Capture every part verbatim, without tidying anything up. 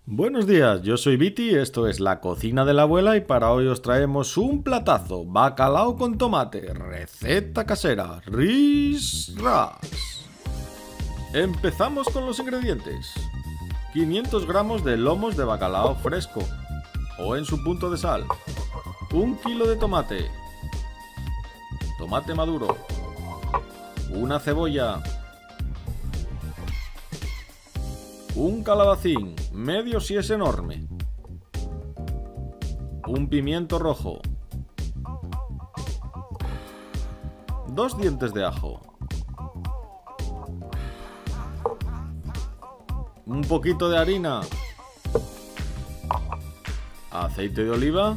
Buenos días, yo soy Viti, esto es la cocina de la abuela y para hoy os traemos un platazo, bacalao con tomate, receta casera, ris ras. Empezamos con los ingredientes. quinientos gramos de lomos de bacalao fresco o en su punto de sal, un kilo de tomate, tomate maduro, una cebolla, un calabacín, medio si es enorme, un pimiento rojo, dos dientes de ajo, un poquito de harina, aceite de oliva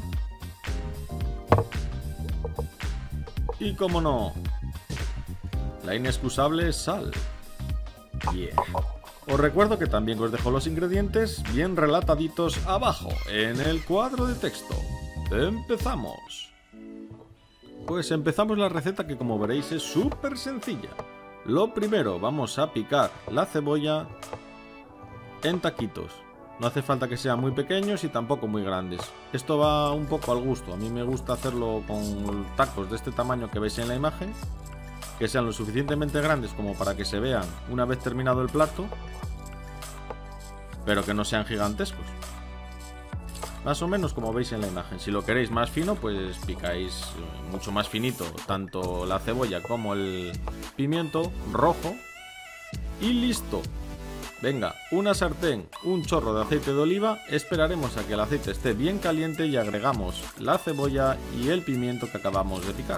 y, como no, la inexcusable sal. Yeah. Os recuerdo que también os dejo los ingredientes bien relataditos abajo, en el cuadro de texto. ¡Empezamos! Pues empezamos la receta, que como veréis es súper sencilla. Lo primero, vamos a picar la cebolla en taquitos. No hace falta que sean muy pequeños y tampoco muy grandes. Esto va un poco al gusto. A mí me gusta hacerlo con tacos de este tamaño que veis en la imagen, que sean lo suficientemente grandes como para que se vean una vez terminado el plato, pero que no sean gigantescos. Más o menos como veis en la imagen. Si lo queréis más fino, pues picáis mucho más finito tanto la cebolla como el pimiento rojo y listo. Venga, una sartén, un chorro de aceite de oliva, esperaremos a que el aceite esté bien caliente y agregamos la cebolla y el pimiento que acabamos de picar.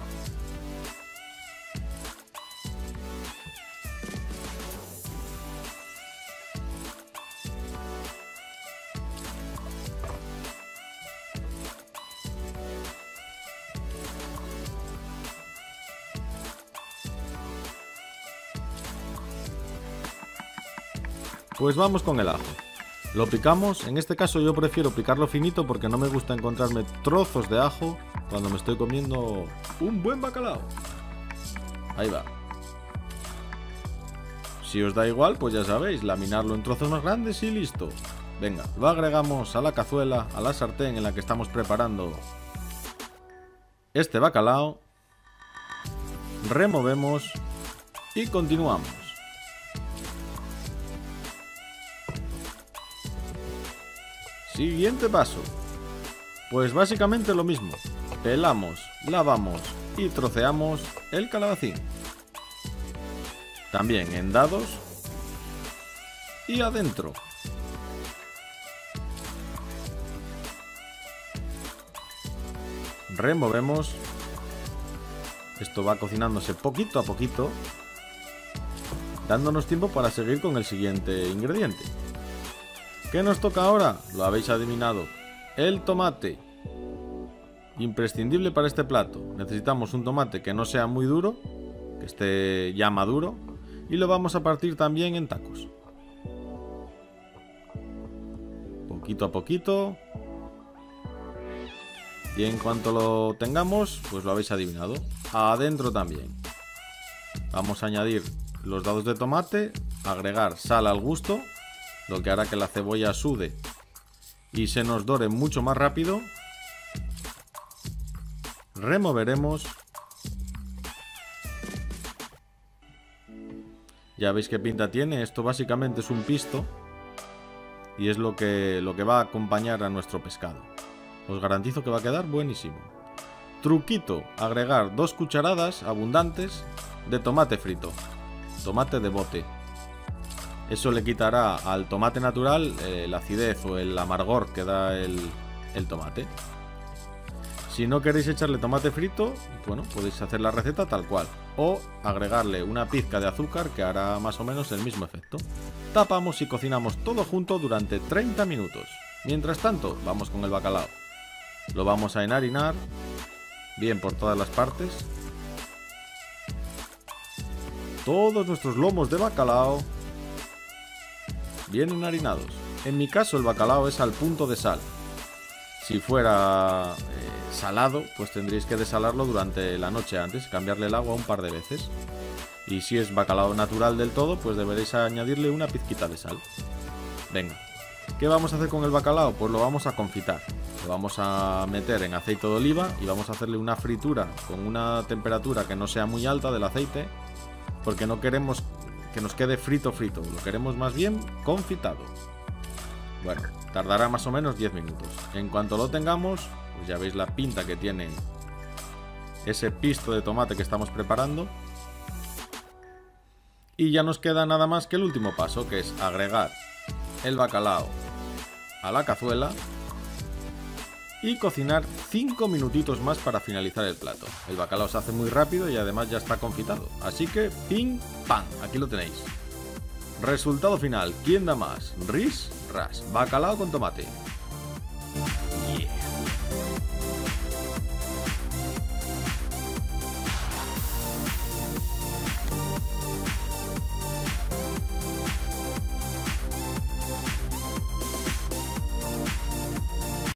Pues vamos con el ajo. Lo picamos, en este caso yo prefiero picarlo finito porque no me gusta encontrarme trozos de ajo cuando me estoy comiendo un buen bacalao. Ahí va. Si os da igual, pues ya sabéis, laminarlo en trozos más grandes y listo. Venga, lo agregamos a la cazuela, a la sartén en la que estamos preparando este bacalao. Removemos y continuamos. Siguiente paso. Pues básicamente lo mismo. Pelamos, lavamos y troceamos el calabacín. También en dados y adentro. Removemos. Esto va cocinándose poquito a poquito, dándonos tiempo para seguir con el siguiente ingrediente. ¿Qué nos toca ahora? Lo habéis adivinado. El tomate. Imprescindible para este plato. Necesitamos un tomate que no sea muy duro, que esté ya maduro, y lo vamos a partir también en tacos. Poquito a poquito. Y en cuanto lo tengamos, pues lo habéis adivinado. Adentro también. Vamos a añadir los dados de tomate, agregar sal al gusto, lo que hará que la cebolla sude y se nos dore mucho más rápido. Removeremos. Ya veis qué pinta tiene. Esto básicamente es un pisto y es lo que, lo que va a acompañar a nuestro pescado. Os garantizo que va a quedar buenísimo. Truquito: agregar dos cucharadas abundantes de tomate frito, tomate de bote. Eso le quitará al tomate natural eh, la acidez o el amargor que da el, el tomate. Si no queréis echarle tomate frito, bueno, podéis hacer la receta tal cual. O agregarle una pizca de azúcar que hará más o menos el mismo efecto. Tapamos y cocinamos todo junto durante treinta minutos. Mientras tanto, vamos con el bacalao. Lo vamos a enharinar bien por todas las partes. Todos nuestros lomos de bacalao bien enharinados. En mi caso el bacalao es al punto de sal. Si fuera eh, salado, pues tendréis que desalarlo durante la noche antes, cambiarle el agua un par de veces. Y si es bacalao natural del todo, pues deberéis añadirle una pizquita de sal. Venga, ¿Qué vamos a hacer con el bacalao? Pues lo vamos a confitar. Lo vamos a meter en aceite de oliva y vamos a hacerle una fritura con una temperatura que no sea muy alta del aceite, porque no queremos que nos quede frito frito, lo queremos más bien confitado. Bueno, tardará más o menos diez minutos. En cuanto lo tengamos, pues ya veis la pinta que tiene ese pisto de tomate que estamos preparando. Y ya nos queda nada más que el último paso, que es agregar el bacalao a la cazuela y cocinar cinco minutitos más para finalizar el plato. El bacalao se hace muy rápido y además ya está confitado. Así que pim pam, aquí lo tenéis. Resultado final, ¿quién da más? Ris, ras, bacalao con tomate.